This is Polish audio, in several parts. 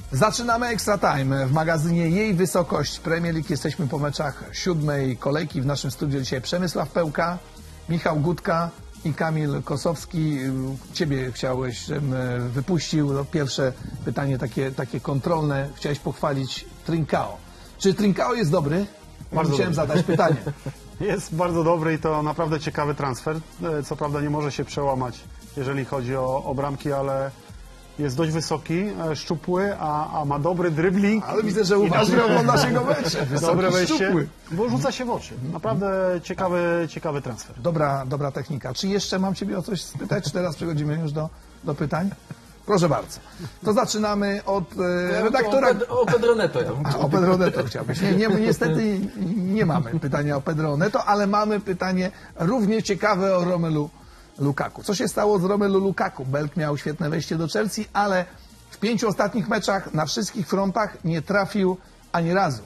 Zaczynamy Extra Time w magazynie Jej Wysokość Premier League. Jesteśmy po meczach 7. kolejki. W naszym studiu dzisiaj Przemysław Pełka, Michał Gutka i Kamil Kosowski. Ciebie chciałeś, żebym wypuścił. No, pierwsze pytanie takie kontrolne. Chciałeś pochwalić Trincao. Czy Trincao jest dobry? Bardzo Chciałem dobry. zadać pytanie. Jest bardzo dobry i to naprawdę ciekawy transfer. Co prawda nie może się przełamać, jeżeli chodzi o bramki, ale jest dość wysoki, szczupły, a ma dobry dribbling. Ale widzę, że uważam od naszego meczu. Dobre wejście, szczupły. bo rzuca się w oczy. Naprawdę ciekawy transfer. Dobra technika. Czy jeszcze mam Ciebie o coś spytać? Czy teraz przechodzimy już do pytań? Proszę bardzo. To zaczynamy od redaktora... O Pedro Neto. O Pedro Neto chciałbyś. Niestety nie mamy pytania o Pedro Neto, ale mamy pytanie równie ciekawe o Romelu Lukaku. Co się stało z Romelu Lukaku? Belk miał świetne wejście do Chelsea, ale w 5 ostatnich meczach na wszystkich frontach nie trafił ani razu.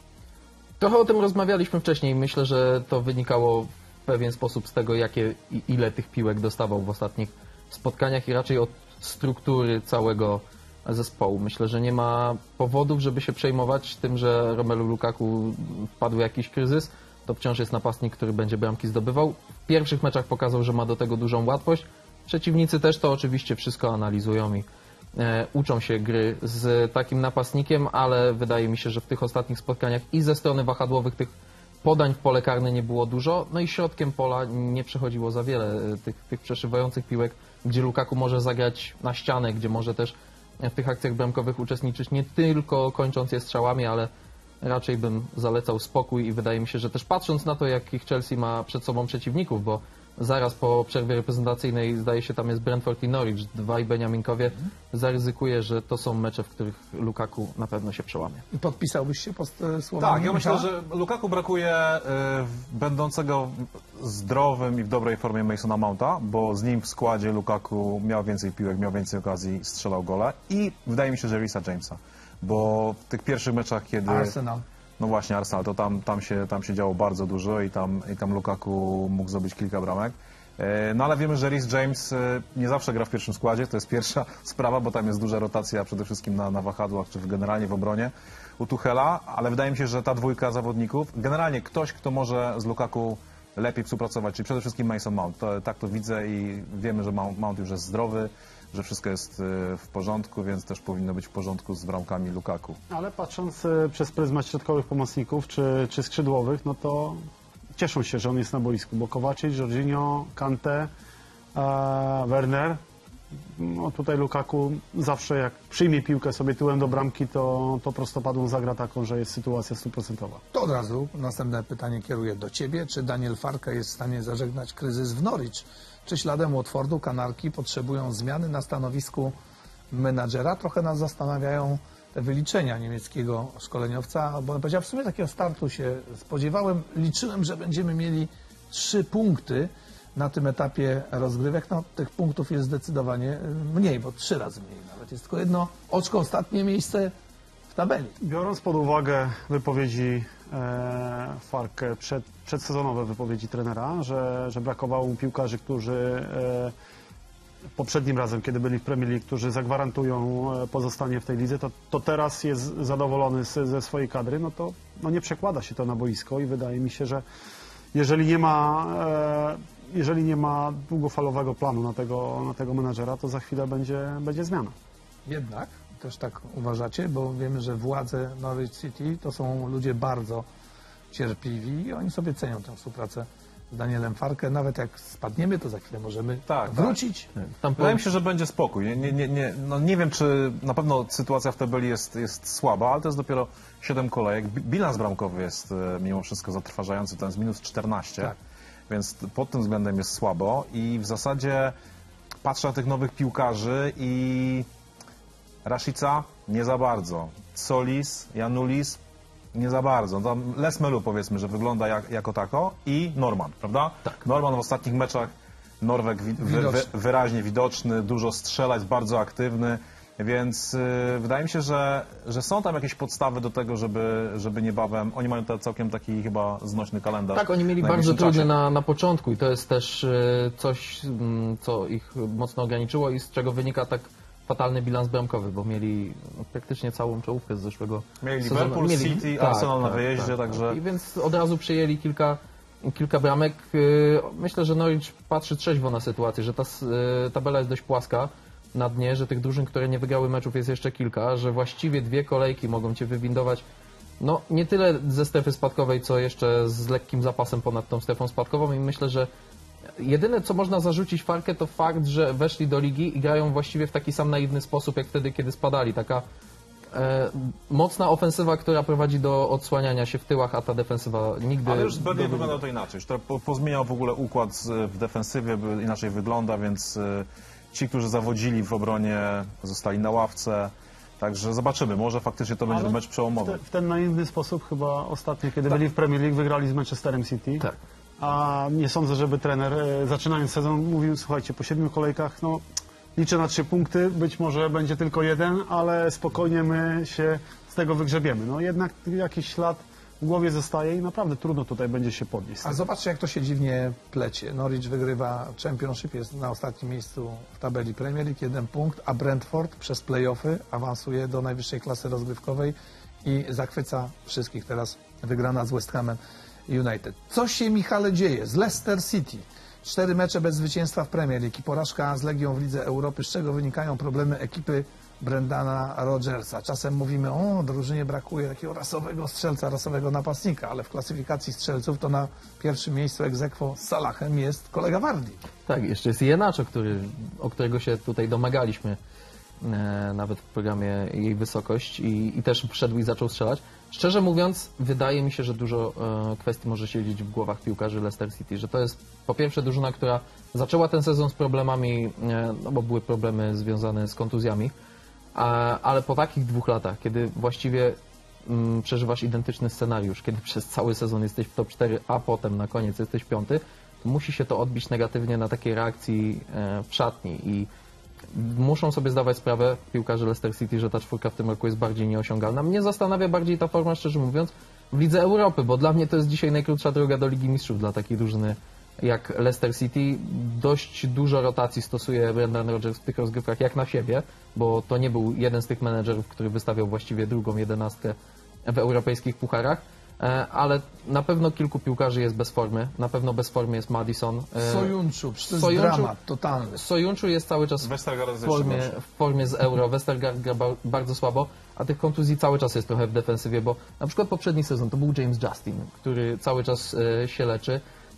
Trochę o tym rozmawialiśmy wcześniej. Myślę, że to wynikało w pewien sposób z tego, ile tych piłek dostawał w ostatnich spotkaniach i raczej od struktury całego zespołu. Myślę, że nie ma powodów, żeby się przejmować tym, że Romelu Lukaku wpadł w jakiś kryzys. To wciąż jest napastnik, który będzie bramki zdobywał. W pierwszych meczach pokazał, że ma do tego dużą łatwość. Przeciwnicy też to oczywiście wszystko analizują i uczą się gry z takim napastnikiem, ale wydaje mi się, że w tych ostatnich spotkaniach i ze strony wahadłowych tych podań w pole karne nie było dużo, no i środkiem pola nie przechodziło za wiele tych przeszywających piłek, gdzie Lukaku może zagrać na ścianę, gdzie może też w tych akcjach bramkowych uczestniczyć nie tylko kończąc je strzałami, ale raczej bym zalecał spokój i wydaje mi się, że też patrząc na to, jakich Chelsea ma przed sobą przeciwników, bo zaraz po przerwie reprezentacyjnej zdaje się tam jest Brentford i Norwich, dwaj Beniaminkowie, zaryzykuję, że to są mecze, w których Lukaku na pewno się przełamie. I podpisałbyś się pod słowami? Tak, ja myślę, Michała? że Lukaku brakuje będącego zdrowym i w dobrej formie Masona Mounta, bo z nim w składzie Lukaku miał więcej piłek, miał więcej okazji, strzelał gole i wydaje mi się, że Reesa Jamesa, bo w tych pierwszych meczach, kiedy... Arsenal. No właśnie, Arsenal, to tam się działo bardzo dużo i tam Lukaku mógł zdobyć kilka bramek. No ale wiemy, że Reece James nie zawsze gra w pierwszym składzie, to jest pierwsza sprawa, bo tam jest duża rotacja przede wszystkim na wahadłach, czy generalnie w obronie u Tuchela, ale wydaje mi się, że ta dwójka zawodników, generalnie ktoś, kto może z Lukaku lepiej współpracować, czyli przede wszystkim Mason Mount. Tak to widzę i wiemy, że Mount już jest zdrowy, że wszystko jest w porządku, więc też powinno być w porządku z bramkami Lukaku. Ale patrząc przez pryzmat środkowych pomocników czy skrzydłowych, no to cieszą się, że on jest na boisku, bo Kovacic, Jorginho, Kante, Werner, no tutaj Lukaku zawsze jak przyjmie piłkę sobie tyłem do bramki, to prostopadłą zagra taką, że jest sytuacja 100%. To od razu następne pytanie kieruję do Ciebie. Czy Daniel Farke jest w stanie zażegnać kryzys w Norwich? Czy śladem Watfordu Kanarki potrzebują zmiany na stanowisku menadżera? Trochę nas zastanawiają te wyliczenia niemieckiego szkoleniowca, bo on powiedział, w sumie takiego startu się spodziewałem. Liczyłem, że będziemy mieli 3 punkty na tym etapie rozgrywek. No, tych punktów jest zdecydowanie mniej, bo 3 razy mniej nawet. Jest tylko jedno oczko, ostatnie miejsce w tabeli. Biorąc pod uwagę wypowiedzi Farke, przedsezonowe wypowiedzi trenera, że brakowało mu piłkarzy, którzy poprzednim razem, kiedy byli w Premier League, którzy zagwarantują pozostanie w tej lidze, to teraz jest zadowolony ze swojej kadry, no to nie przekłada się to na boisko i wydaje mi się, że jeżeli nie ma długofalowego planu na tego menadżera, to za chwilę będzie zmiana. Jednak też tak uważacie, bo wiemy, że władze Norwich City to są ludzie bardzo cierpliwi i oni sobie cenią tę współpracę z Danielem Farke. Nawet jak spadniemy, to za chwilę możemy wrócić. Wydaje mi się, że będzie spokój. Nie wiem, czy na pewno sytuacja w tabeli jest słaba, ale to jest dopiero 7 kolejek. Bilans bramkowy jest mimo wszystko zatrważający, to jest minus 14, Tak. więc pod tym względem jest słabo i w zasadzie patrzę na tych nowych piłkarzy i Rashica nie za bardzo, Solis, Janulis nie za bardzo. Tam Les Melu powiedzmy, że wygląda jako tako i Norman, prawda? Tak. Norman w ostatnich meczach, Norweg wyraźnie widoczny, dużo strzela, jest bardzo aktywny, więc wydaje mi się, że są tam jakieś podstawy do tego, żeby niebawem, oni mają całkiem taki chyba znośny kalendarz. Tak, oni mieli bardzo trudny na początku i to jest też coś, co ich mocno ograniczyło i z czego wynika tak fatalny bilans bramkowy, bo mieli praktycznie całą czołówkę z zeszłego Mieli sezonu. Liverpool, City, Arsenal na wyjeździe, także... I więc od razu przyjęli kilka bramek. Myślę, że Norwich patrzy trzeźwo na sytuację, że ta tabela jest dość płaska na dnie, że tych drużyn, które nie wygrały meczów jest jeszcze kilka, że właściwie 2 kolejki mogą cię wywindować no nie tyle ze strefy spadkowej, co jeszcze z lekkim zapasem ponad tą strefą spadkową i myślę, że jedyne co można zarzucić Farkę to fakt, że weszli do ligi i grają właściwie w taki sam naiwny sposób jak wtedy, kiedy spadali. Taka mocna ofensywa, która prowadzi do odsłaniania się w tyłach, a ta defensywa nigdy... Ale już Burnley wygląda to inaczej. Już to pozmieniał w ogóle układ w defensywie, inaczej wygląda, więc ci, którzy zawodzili w obronie, zostali na ławce. Także zobaczymy, może faktycznie to będzie mecz przełomowy. W ten naiwny sposób chyba ostatnio, kiedy byli w Premier League, wygrali z Manchesterem City. Tak. A nie sądzę, żeby trener zaczynając sezon mówił, słuchajcie, po 7 kolejkach, no liczę na 3 punkty, być może będzie tylko 1, ale spokojnie my się z tego wygrzebiemy. No jednak jakiś ślad w głowie zostaje i naprawdę trudno tutaj będzie się podnieść. A zobaczcie, jak to się dziwnie plecie. Norwich wygrywa Championship, jest na ostatnim miejscu w tabeli Premier League, 1 punkt, a Brentford przez play-offy awansuje do najwyższej klasy rozgrywkowej i zachwyca wszystkich. Teraz wygrana z West Hamem United. Co się, Michale, dzieje z Leicester City? 4 mecze bez zwycięstwa w Premier League i porażka z Legią w Lidze Europy, z czego wynikają problemy ekipy Brendana Rodgersa. Czasem mówimy, o, drużynie brakuje takiego rasowego strzelca, rasowego napastnika, ale w klasyfikacji strzelców to na pierwszym miejscu ex aequo z Salahem jest kolega Vardy. Tak, jeszcze jest Iheanacho, o którego się tutaj domagaliśmy nawet w programie Jej Wysokość i też wszedł i zaczął strzelać. Szczerze mówiąc, wydaje mi się, że dużo kwestii może siedzieć w głowach piłkarzy Leicester City, że to jest po pierwsze drużyna, która zaczęła ten sezon z problemami, no bo były problemy związane z kontuzjami, ale po takich 2 latach, kiedy właściwie przeżywasz identyczny scenariusz, kiedy przez cały sezon jesteś w top 4, a potem na koniec jesteś 5, to musi się to odbić negatywnie na takiej reakcji w szatni i muszą sobie zdawać sprawę piłkarze Leicester City, że ta 4 w tym roku jest bardziej nieosiągalna. Mnie zastanawia bardziej ta forma, szczerze mówiąc, w Lidze Europy, bo dla mnie to jest dzisiaj najkrótsza droga do Ligi Mistrzów dla takiej drużyny jak Leicester City. Dość dużo rotacji stosuje Brendan Rodgers w tych rozgrywkach jak na siebie, bo to nie był jeden z tych menedżerów, który wystawiał właściwie drugą 11 w europejskich pucharach, ale na pewno kilku piłkarzy jest bez formy, na pewno bez formy jest Maddison. Sojunczu, to jest dramat totalny. Sojunczu jest cały czas w formie z Euro, Westergaard gra bardzo słabo, a tych kontuzji cały czas jest trochę w defensywie, bo na przykład poprzedni sezon to był James Justin, który cały czas się leczy.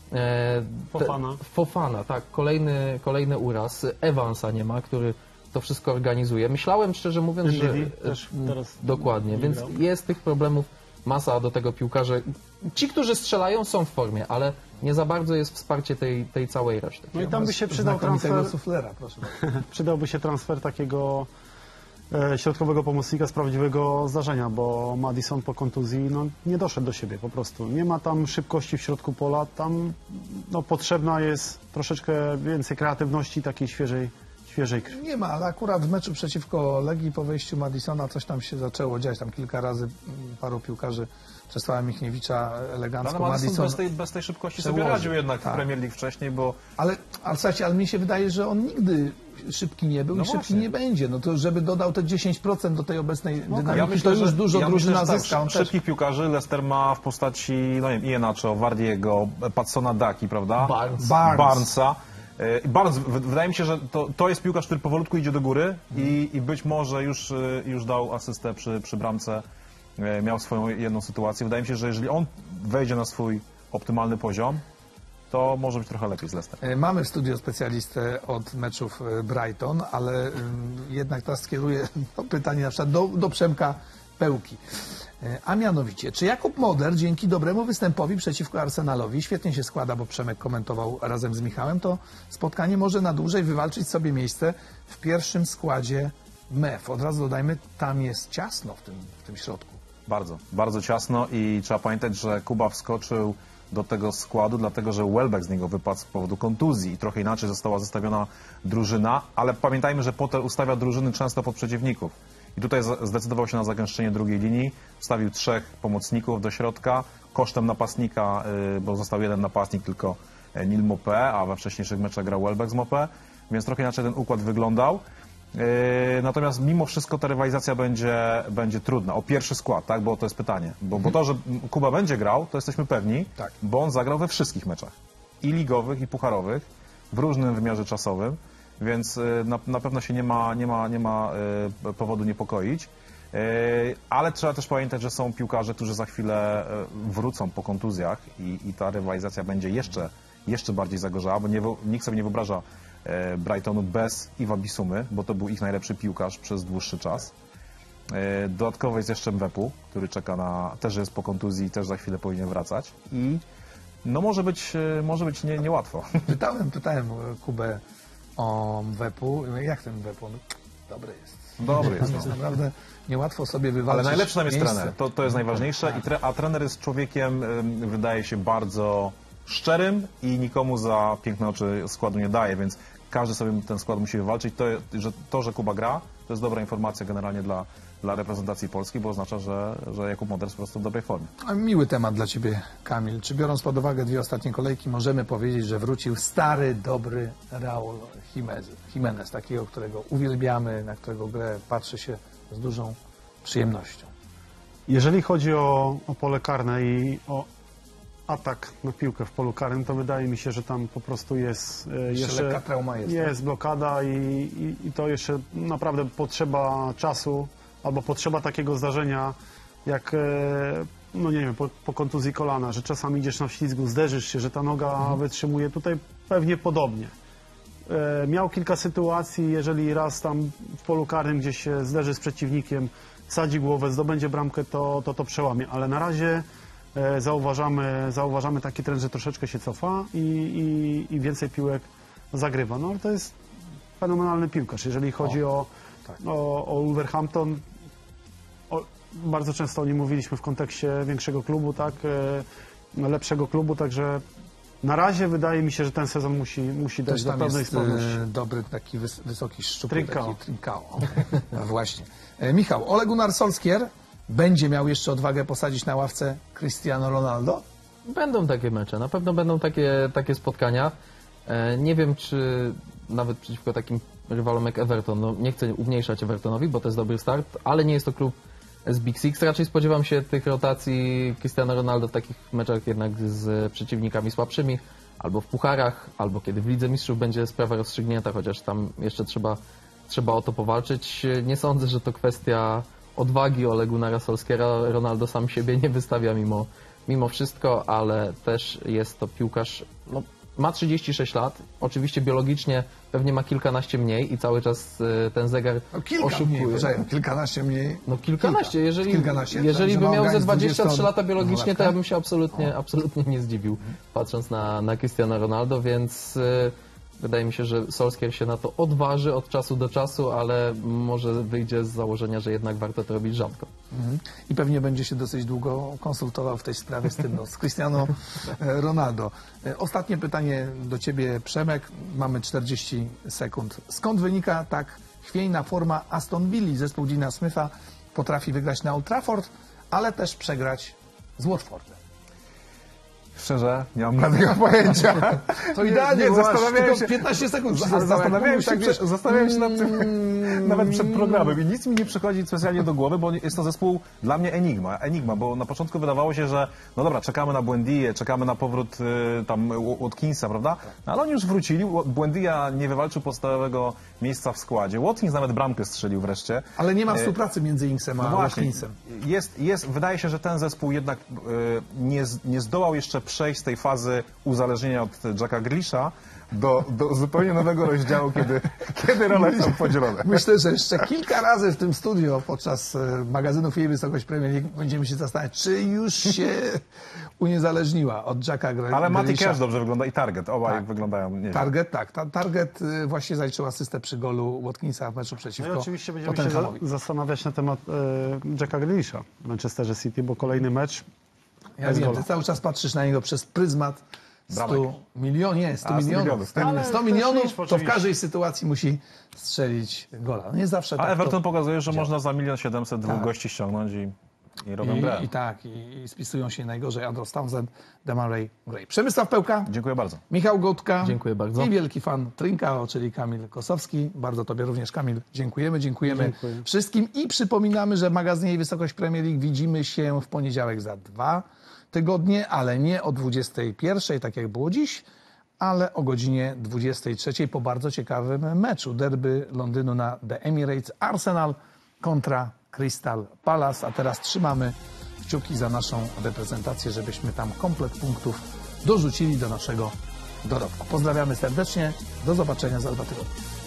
Fofana, tak, kolejny uraz. Evansa nie ma, który to wszystko organizuje. Myślałem, szczerze mówiąc, że też teraz dokładnie, więc jest tych problemów masa do tego piłkarze. Ci, którzy strzelają, są w formie, ale nie za bardzo jest wsparcie tej całej reszty. No i tam by się przydał transfer suflera, proszę bardzo. Przydałby się transfer takiego środkowego pomocnika z prawdziwego zdarzenia, bo Maddison po kontuzji nie doszedł do siebie po prostu. Nie ma tam szybkości w środku pola, tam potrzebna jest troszeczkę więcej kreatywności, takiej świeżej krwi. Nie ma, ale akurat w meczu przeciwko Legii po wejściu Maddisona coś tam się zaczęło dziać. Tam kilka razy paru piłkarzy Czesława Michniewicza elegancko. Ale Maddison bez tej szybkości sobie radził jednak w Premier League wcześniej, bo... Ale słuchajcie, ale mi się wydaje, że on nigdy szybki nie był i szybki nie będzie. No to żeby dodał te 10% do tej obecnej dynamiki, ja myślę, to już dużo drużyna tak, zyska. Szybkich piłkarzy Leicester ma w postaci, no nie wiem, Iheanacho, Vardiego, Patsona Daki, prawda? Barnesa. Barnes, wydaje mi się, że to jest piłkarz, który powolutku idzie do góry i być może już dał asystę przy bramce, miał swoją jedną sytuację. Wydaje mi się, że jeżeli on wejdzie na swój optymalny poziom, to może być trochę lepiej z Leicester. Mamy w studio specjalistę od meczów Brighton, ale jednak teraz skieruję pytanie na przykład do Przemka Pełki. A mianowicie, czy Jakub Moder dzięki dobremu występowi przeciwko Arsenalowi, świetnie się składa, bo Przemek komentował razem z Michałem, to spotkanie może na dłużej wywalczyć sobie miejsce w pierwszym składzie MEF. Od razu dodajmy, tam jest ciasno w tym środku. Bardzo, bardzo ciasno i trzeba pamiętać, że Kuba wskoczył do tego składu, dlatego że Welbeck z niego wypadł z powodu kontuzji i trochę inaczej została zestawiona drużyna, ale pamiętajmy, że Potter ustawia drużyny często pod przeciwników. I tutaj zdecydował się na zagęszczenie drugiej linii, wstawił 3 pomocników do środka, kosztem napastnika, bo został jeden napastnik, tylko Neil Maupay, a we wcześniejszych meczach grał Welbeck z Maupay, więc trochę inaczej ten układ wyglądał. Natomiast mimo wszystko ta rywalizacja będzie trudna. O pierwszy skład, tak? Bo to jest pytanie. Bo to, że Kuba będzie grał, to jesteśmy pewni, Tak. bo on zagrał we wszystkich meczach. I ligowych, i pucharowych, w różnym wymiarze czasowym, więc na pewno się nie ma powodu niepokoić. Ale trzeba też pamiętać, że są piłkarze, którzy za chwilę wrócą po kontuzjach i ta rywalizacja będzie jeszcze bardziej zagorzała, bo nikt sobie nie wyobraża Brightonu bez Iwa Bisumy, bo to był ich najlepszy piłkarz przez dłuższy czas. Dodatkowo jest jeszcze Mwepu, który czeka też jest po kontuzji i też za chwilę powinien wracać. I no może być niełatwo. Pytałem Kubę o Mwepu. Jak ten Mwepu? No, dobry jest. Dobry jest. Jest naprawdę niełatwo sobie wywalczyć. Ale najlepszy tam jest miejsce. trener. To jest najważniejsze. A trener jest człowiekiem, wydaje się, bardzo szczerym i nikomu za piękne oczy składu nie daje, więc każdy sobie ten skład musi wywalczyć. Że Kuba gra, to jest dobra informacja generalnie dla reprezentacji Polski, bo oznacza, że Jakub Moder jest po prostu w dobrej formie. A miły temat dla Ciebie, Kamil. Czy biorąc pod uwagę 2 ostatnie kolejki, możemy powiedzieć, że wrócił stary, dobry Raul Jimenez, takiego, którego uwielbiamy, na którego grę patrzy się z dużą przyjemnością? Jeżeli chodzi o pole karne i o atak na piłkę w polu karnym, to wydaje mi się, że tam po prostu jest Jeszcze lekka trauma jest. jest blokada i to jeszcze naprawdę potrzeba czasu albo potrzeba takiego zdarzenia jak no nie wiem, po kontuzji kolana, że czasami idziesz na ślizgu, zderzysz się, że ta noga wytrzymuje. Tutaj pewnie podobnie. Miał kilka sytuacji, jeżeli raz tam w polu karnym gdzieś się zderzy z przeciwnikiem, sadzi głowę, zdobędzie bramkę, to przełamie. Ale na razie zauważamy taki trend, że troszeczkę się cofa i więcej piłek zagrywa. No ale to jest fenomenalny piłkarz. Jeżeli chodzi o Wolverhampton, bardzo często o nim mówiliśmy w kontekście większego klubu, tak, lepszego klubu, także na razie wydaje mi się, że ten sezon musi dać do Tam pewnej jest sprawności. dobry, taki wysoki szczupły, Trincao. taki Trincao. No właśnie. Michał, Ole Gunnar Solskjaer będzie miał jeszcze odwagę posadzić na ławce Cristiano Ronaldo? Będą takie mecze, na pewno będą takie spotkania. Nie wiem, czy nawet przeciwko takim rywalom jak Everton, no nie chcę umniejszać Evertonowi, bo to jest dobry start, ale nie jest to klub z Big Six. Raczej spodziewam się tych rotacji Cristiano Ronaldo w takich meczach jednak z przeciwnikami słabszymi, albo w pucharach, albo kiedy w Lidze Mistrzów będzie sprawa rozstrzygnięta, chociaż tam jeszcze trzeba o to powalczyć. Nie sądzę, że to kwestia odwagi Ole Gunnara Solskjaera. Ronaldo sam siebie nie wystawia mimo wszystko, ale też jest to piłkarz, no, ma 36 lat, oczywiście biologicznie pewnie ma kilkanaście mniej i cały czas ten zegar No, kilka oszukuje. mniej, poczekaj, kilkanaście mniej. No kilkanaście, Kilkanaście? jeżeli Że by ma miał ze organizm 23 lata 20 biologicznie, to ja bym się No. absolutnie nie zdziwił, patrząc na Cristiano Ronaldo, więc wydaje mi się, że Solskjaer się na to odważy od czasu do czasu, ale może wyjdzie z założenia, że jednak warto to robić rzadko. I pewnie będzie się dosyć długo konsultował w tej sprawie z Cristiano Ronaldo. Ostatnie pytanie do Ciebie, Przemek. Mamy 40 sekund. Skąd wynika tak chwiejna forma Aston Villa? Zespół Deana Smitha potrafi wygrać na Old Trafford, ale też przegrać z Watfordem. Szczerze, nie mam żadnego pojęcia. To idealnie, bo zastanawiałem tylko się, 15 sekund ci ale zostało. zastanawiałem się nad tym nawet przed programem i nic mi nie przychodzi specjalnie do głowy, bo jest to zespół dla mnie enigma, bo na początku wydawało się, że no dobra, czekamy na Buendię, czekamy na powrót tam Watkinsa, prawda? No, ale oni już wrócili, Buendia nie wywalczył podstawowego miejsca w składzie, Watkins nawet bramkę strzelił wreszcie. Ale nie ma współpracy między Inksem a Watkinsem. Wydaje się, że ten zespół jednak nie zdołał jeszcze przejść z tej fazy uzależnienia od Jacka Grealisha do zupełnie nowego rozdziału, kiedy role są podzielone. Myślę, że jeszcze kilka razy w tym studio podczas magazynów Jej Wysokość Premier League będziemy się zastanawiać, czy już się uniezależniła od Jacka Grealisha. Ale Matty Cash dobrze wygląda i Target, obaj wyglądają nieźle. Target, tak. Target właśnie zaliczył asystę przy golu Watkinsa w meczu przeciwko No i oczywiście będziemy Tottenhamowi. się zastanawiać na temat Jacka Grealisha w Manchesterze City, bo kolejny mecz Ja bez wiem, gola. ty cały czas patrzysz na niego przez pryzmat 100 Bramek. milionów, nie, 100 A, 100 milionów. milionów, tak. 100 Ale milionów, też liczb, to w oczywiście. każdej sytuacji musi strzelić gola. No nie zawsze A tak Everton to pokazuje, że działa. można za 1 700 000 dwóch Tak. gości ściągnąć i I robią grę. I spisują się najgorzej Andros Townsend, Demarai Gray. Przemysław Pełka, Dziękuję bardzo. Michał Gołtka. Dziękuję bardzo. I wielki fan Trinkao, czyli Kamil Kosowski. Bardzo Tobie również, Kamil, dziękujemy. Dziękuję. Wszystkim i przypominamy, że w magazynie Wysokość Premier League widzimy się w poniedziałek za 2 tygodnie, ale nie o 21, tak jak było dziś, ale o godzinie 23 po bardzo ciekawym meczu. Derby Londynu na The Emirates, Arsenal kontra Crystal Palace. A teraz trzymamy kciuki za naszą reprezentację, żebyśmy tam komplet punktów dorzucili do naszego dorobku. Pozdrawiamy serdecznie. Do zobaczenia za 2 tygodnie.